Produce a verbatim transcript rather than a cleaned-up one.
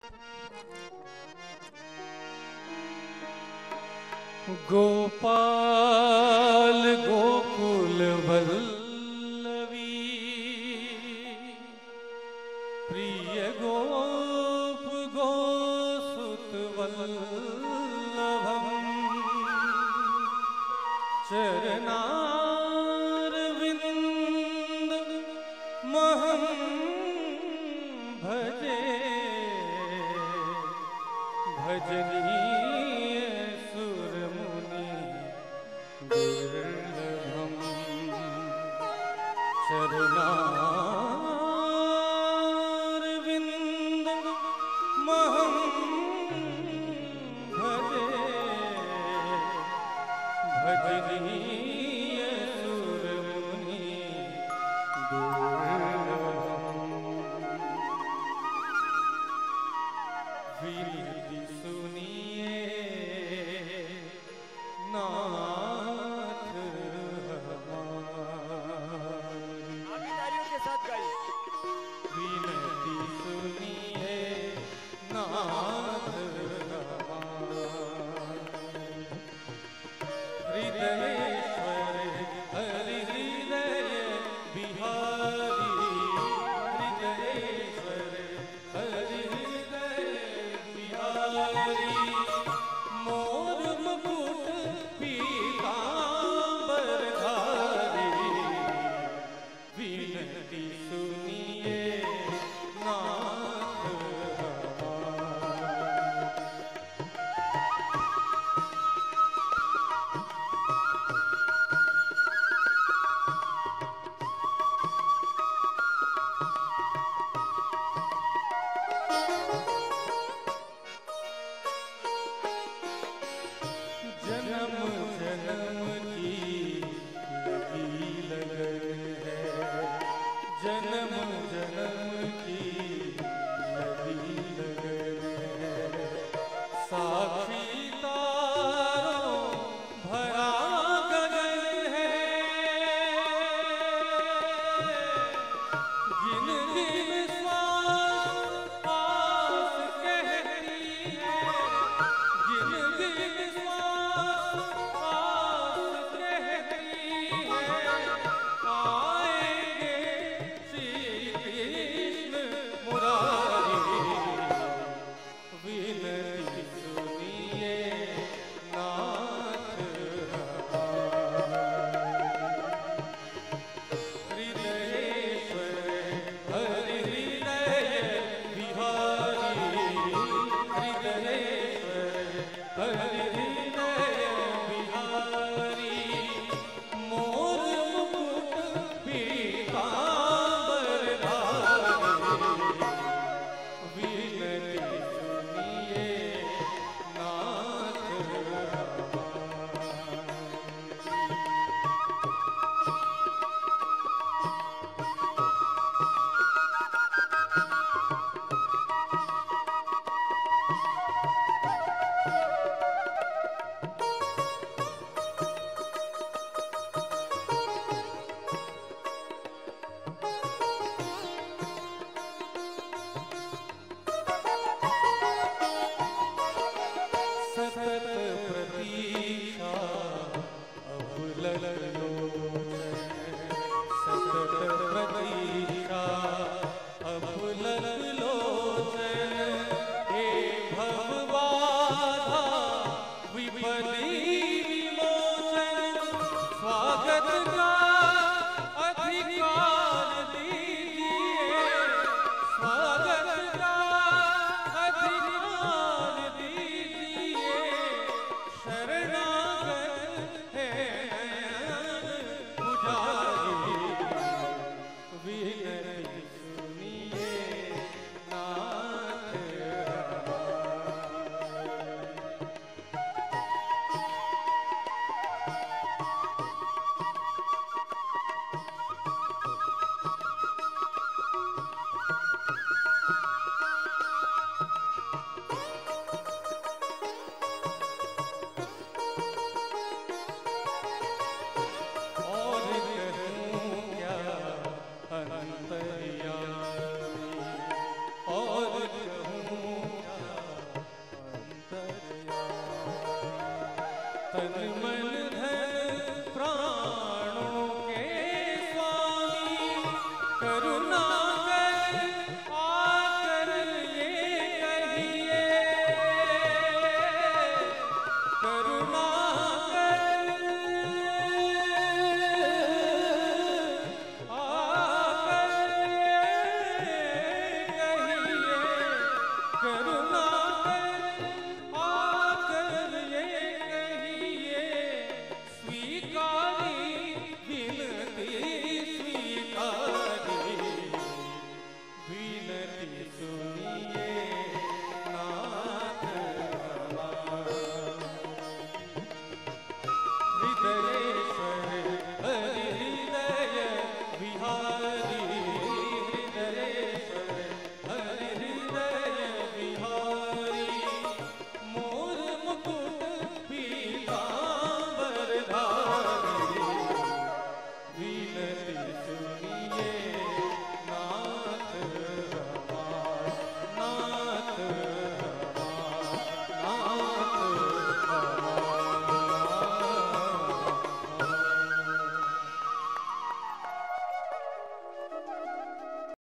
गोपाल गोकुल वल्लवी प्रिय गोप गोसुत वल्लभम चरणारविंद महं भजे भजनीय सुरमुनि दुर्लभम चरणारविंद महं भजे भजनीय सुरमुनि दुर्लभम विनती सुनिए नाथ हमारी। आगे तालियों के साथ गाइए। विनती सुनिए नाथ हमारी। हृदयेश्वर हरि हृदय बिहारी हृदयेश्वर हरि हृदय बिहारी मोर मुकुट पीतांबरधारी विनती सुनिए नाथ हमारी। जन्म जन्म की लगी लगन है जन्म जन्म की लगी लगन है साक्षी तारों भरा गगन है गिन गिन श्वास आस कहती है गिन गिन श्वास आस कहती है आएंगे श्री कृष्ण मुरारी विनती सुनिए नाथ हमारी। हृदयेश्वर हरि हृदय बिहारी हृदयेश्वर हरि हृदय बिहारी मोर मुकुट पीतांबरधारी विनती सुनिए नाथ हमारी। तन मन